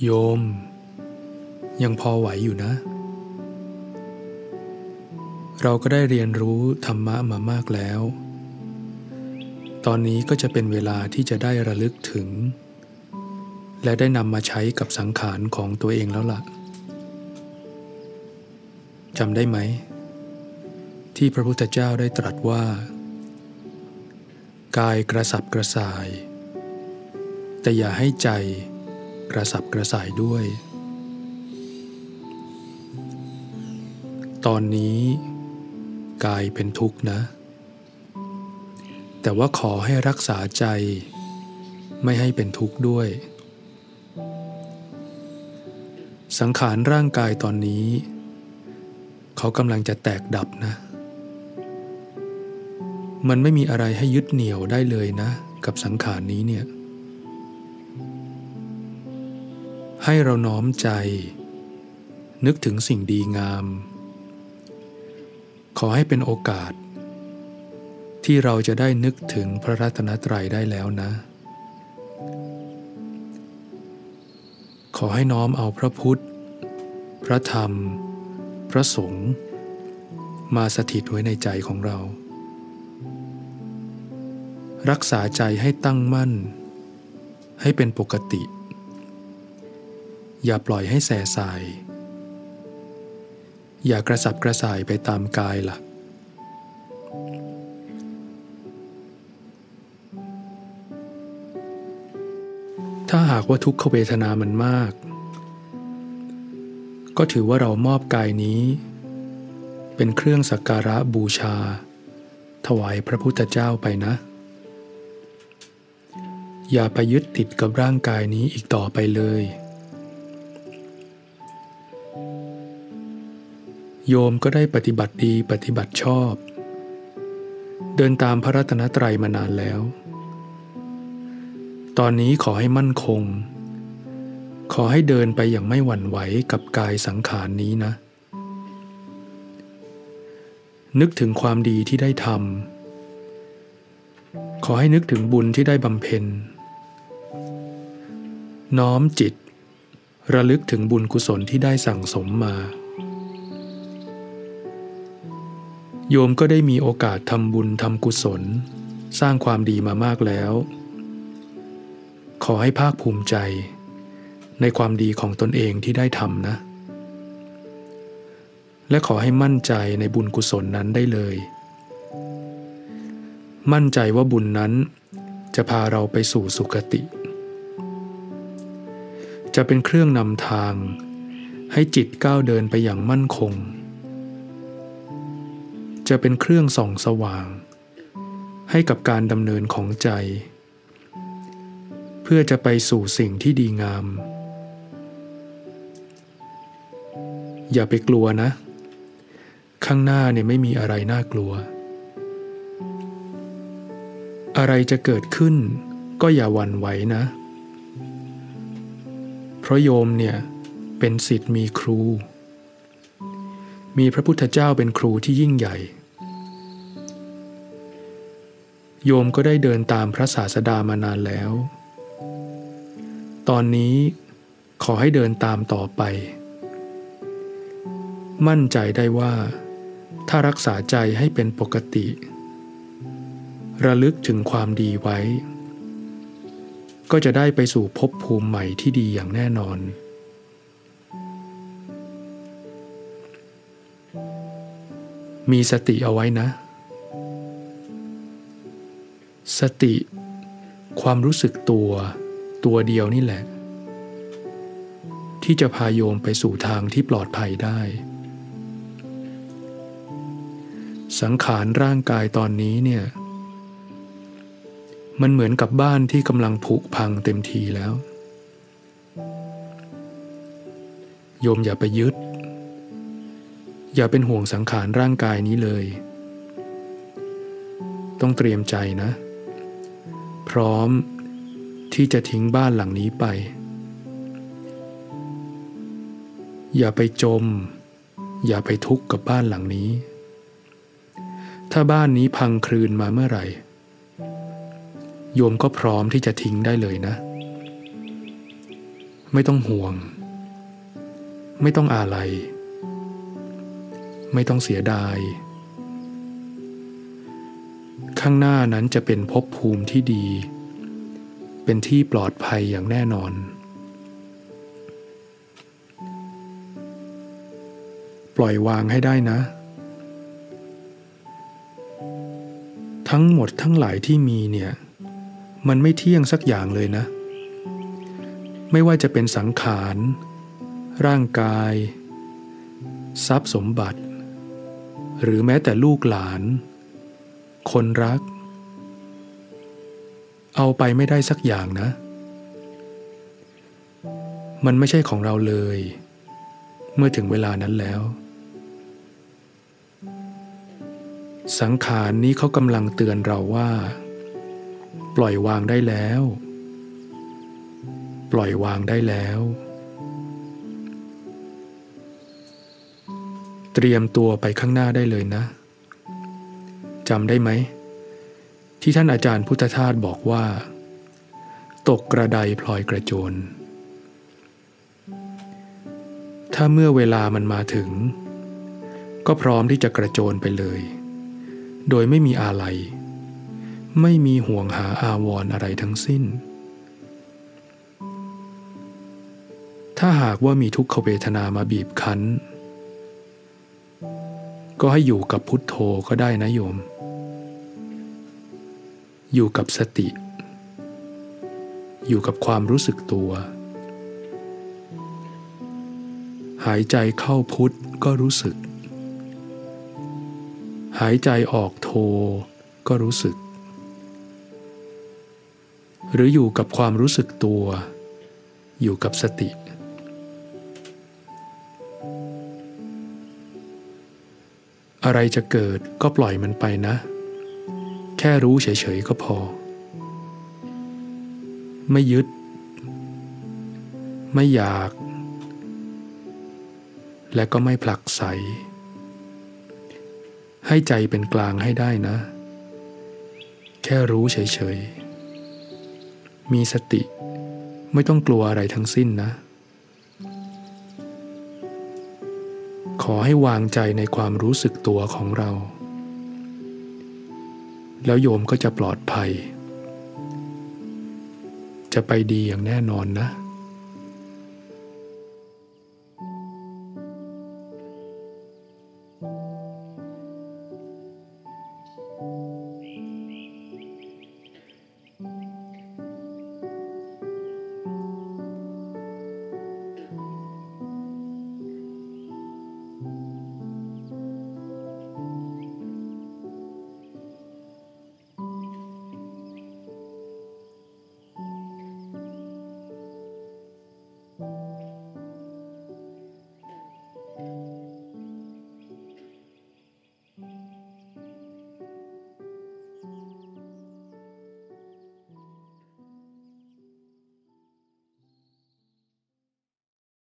โยมยังพอไหวอยู่นะเราก็ได้เรียนรู้ธรรมะมามากแล้วตอนนี้ก็จะเป็นเวลาที่จะได้ระลึกถึงและได้นำมาใช้กับสังขารของตัวเองแล้วล่ะจำได้ไหมที่พระพุทธเจ้าได้ตรัสว่ากายกระสับกระส่ายแต่อย่าให้ใจกระสับกระส่ายด้วยตอนนี้กายเป็นทุกข์นะแต่ว่าขอให้รักษาใจไม่ให้เป็นทุกข์ด้วยสังขารร่างกายตอนนี้เขากำลังจะแตกดับนะมันไม่มีอะไรให้ยึดเหนี่ยวได้เลยนะกับสังขารนี้เนี่ยให้เราน้อมใจนึกถึงสิ่งดีงามขอให้เป็นโอกาสที่เราจะได้นึกถึงพระรัตนตรัยได้แล้วนะขอให้น้อมเอาพระพุทธพระธรรมพระสงฆ์มาสถิตไว้ในใจของเรารักษาใจให้ตั้งมั่นให้เป็นปกติอย่าปล่อยให้แส่สายอย่ากระสับกระส่ายไปตามกายล่ะถ้าหากว่าทุกขเวทนามันมากก็ถือว่าเรามอบกายนี้เป็นเครื่องสักการะบูชาถวายพระพุทธเจ้าไปนะอย่าไปยึดติดกับร่างกายนี้อีกต่อไปเลยโยมก็ได้ปฏิบัติดีปฏิบัติชอบเดินตามพระรัตนตรัยมานานแล้วตอนนี้ขอให้มั่นคงขอให้เดินไปอย่างไม่หวั่นไหวกับกายสังขารนี้นะนึกถึงความดีที่ได้ทำขอให้นึกถึงบุญที่ได้บำเพ็ญน้อมจิตระลึกถึงบุญกุศลที่ได้สั่งสมมาโยมก็ได้มีโอกาสทำบุญทำกุศลสร้างความดีมามากแล้วขอให้ภาคภูมิใจในความดีของตนเองที่ได้ทำนะและขอให้มั่นใจในบุญกุศลนั้นได้เลยมั่นใจว่าบุญนั้นจะพาเราไปสู่สุคติจะเป็นเครื่องนำทางให้จิตก้าวเดินไปอย่างมั่นคงจะเป็นเครื่องส่องสว่างให้กับการดำเนินของใจเพื่อจะไปสู่สิ่งที่ดีงามอย่าไปกลัวนะข้างหน้าเนี่ยไม่มีอะไรน่ากลัวอะไรจะเกิดขึ้นก็อย่าหวั่นไหวนะเพราะโยมเนี่ยเป็นศิษย์มีครูมีพระพุทธเจ้าเป็นครูที่ยิ่งใหญ่โยมก็ได้เดินตามพระศาสดามานานแล้วตอนนี้ขอให้เดินตามต่อไปมั่นใจได้ว่าถ้ารักษาใจให้เป็นปกติระลึกถึงความดีไว้ก็จะได้ไปสู่ภพภูมิใหม่ที่ดีอย่างแน่นอนมีสติเอาไว้นะสติความรู้สึกตัวเดียวนี่แหละที่จะพาโยมไปสู่ทางที่ปลอดภัยได้สังขารร่างกายตอนนี้เนี่ยมันเหมือนกับบ้านที่กำลังผุพังเต็มทีแล้วโยมอย่าไปยึดอย่าเป็นห่วงสังขารร่างกายนี้เลยต้องเตรียมใจนะพร้อมที่จะทิ้งบ้านหลังนี้ไปอย่าไปจมอย่าไปทุกข์กับบ้านหลังนี้ถ้าบ้านนี้พังคลืนมาเมื่อไหร่โยมก็พร้อมที่จะทิ้งได้เลยนะไม่ต้องห่วงไม่ต้องอาลัยไม่ต้องเสียดายข้างหน้านั้นจะเป็นภพภูมิที่ดีเป็นที่ปลอดภัยอย่างแน่นอนปล่อยวางให้ได้นะทั้งหมดทั้งหลายที่มีเนี่ยมันไม่เที่ยงสักอย่างเลยนะไม่ว่าจะเป็นสังขารร่างกายทรัพย์สมบัติหรือแม้แต่ลูกหลานคนรักเอาไปไม่ได้สักอย่างนะมันไม่ใช่ของเราเลยเมื่อถึงเวลานั้นแล้วสังขารนี้เขากำลังเตือนเราว่าปล่อยวางได้แล้วปล่อยวางได้แล้วเตรียมตัวไปข้างหน้าได้เลยนะจำได้ไหมที่ท่านอาจารย์พุทธทาสบอกว่าตกกระไดพลอยกระโจนถ้าเมื่อเวลามันมาถึงก็พร้อมที่จะกระโจนไปเลยโดยไม่มีอาลัยไม่มีห่วงหาอาวรณ์อะไรทั้งสิ้นถ้าหากว่ามีทุกขเวทนามาบีบคั้นก็ให้อยู่กับพุทโธก็ได้นะโยมอยู่กับสติอยู่กับความรู้สึกตัวหายใจเข้าพุทก็รู้สึกหายใจออกโธก็รู้สึกหรืออยู่กับความรู้สึกตัวอยู่กับสติอะไรจะเกิดก็ปล่อยมันไปนะแค่รู้เฉยๆก็พอไม่ยึดไม่อยากและก็ไม่ผลักไสให้ใจเป็นกลางให้ได้นะแค่รู้เฉยๆมีสติไม่ต้องกลัวอะไรทั้งสิ้นนะขอให้วางใจในความรู้สึกตัวของเราแล้วโยมก็จะปลอดภัยจะไปดีอย่างแน่นอนนะ